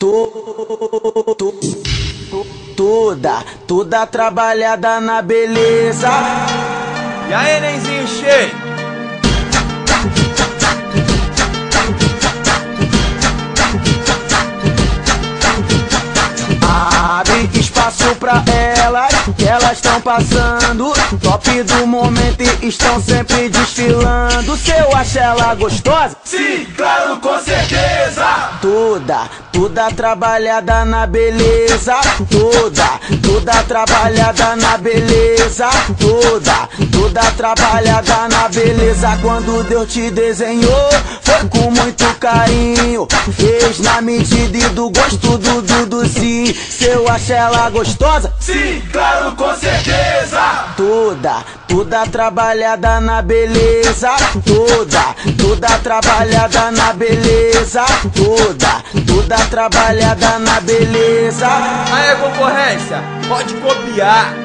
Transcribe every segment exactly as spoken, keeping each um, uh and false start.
tu, tu, tu, toda, toda trabalhada na beleza. E aí, nenzinho cheio? Abre espaço pra elas, que elas estão passando. Top do momento e estão sempre desfilando. Se eu acho ela gostosa? Sim, claro, com certeza. Toda, toda trabalhada na beleza. Toda, toda trabalhada na beleza. Toda, toda trabalhada na beleza. Quando Deus te desenhou, foi com muito carinho. Fez na medida e do gosto do Dudu, sim. Se eu acho ela gostosa? Sim, claro, com certeza. Toda, toda trabalhada na beleza. Toda, toda trabalhada na beleza. Toda, toda trabalhada na beleza. Aí, concorrência, pode copiar.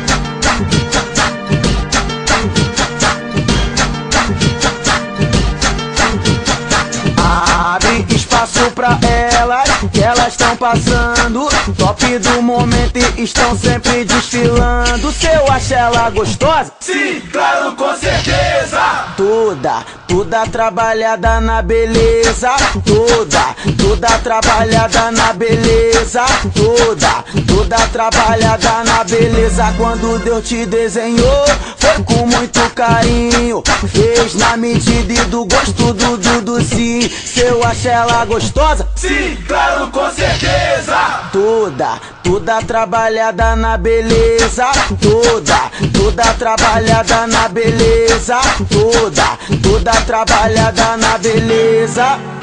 Abre espaço pra elas, que elas estão passando. Top do momento e estão sempre desfilando. Se eu acho ela gostosa? Sim, claro, com certeza. Toda, toda trabalhada na beleza. Toda, toda trabalhada na beleza. Toda, toda trabalhada na beleza. Quando Deus te desenhou, foi com muito carinho. Fez na medida e do gosto do Dudu, sim. Se eu acho ela gostosa? Sim, claro, com certeza. Toda, toda trabalhada na beleza. Toda, toda trabalhada na beleza. Toda, toda trabalhada na beleza.